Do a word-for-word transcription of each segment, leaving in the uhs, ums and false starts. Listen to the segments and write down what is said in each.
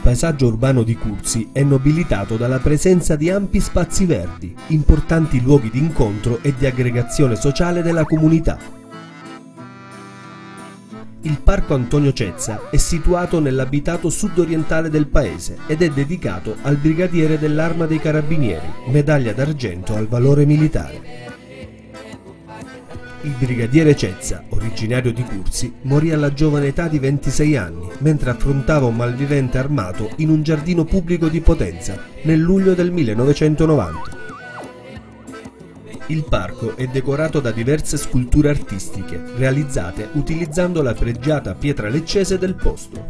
paesaggio urbano di Curzi è nobilitato dalla presenza di ampi spazi verdi, importanti luoghi di incontro e di aggregazione sociale della comunità. Il Parco Antonio Cezza è situato nell'abitato sud-orientale del paese ed è dedicato al brigadiere dell'Arma dei Carabinieri, medaglia d'argento al valore militare. Il brigadiere Cezza, originario di Curzi, morì alla giovane età di ventisei anni mentre affrontava un malvivente armato in un giardino pubblico di Potenza nel luglio del millenovecentonovanta. Il parco è decorato da diverse sculture artistiche realizzate utilizzando la pregiata pietra leccese del posto.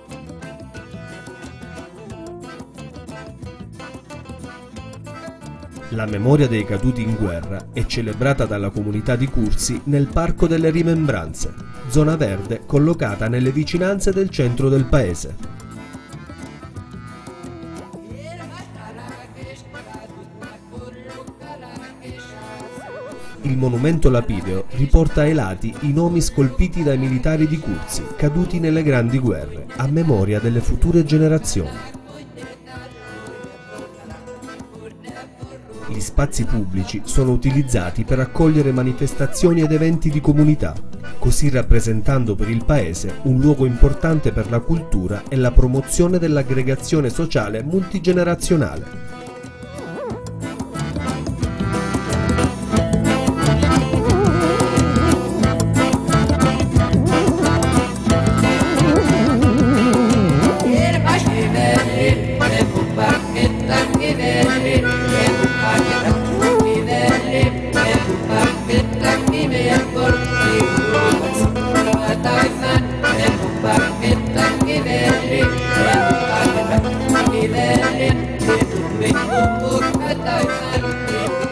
La memoria dei caduti in guerra è celebrata dalla comunità di Curzi nel Parco delle Rimembranze, zona verde collocata nelle vicinanze del centro del paese. Il monumento lapideo riporta ai lati i nomi scolpiti dai militari di Curzi caduti nelle grandi guerre, a memoria delle future generazioni. Gli spazi pubblici sono utilizzati per accogliere manifestazioni ed eventi di comunità, così rappresentando per il paese un luogo importante per la cultura e la promozione dell'aggregazione sociale multigenerazionale. Livelli,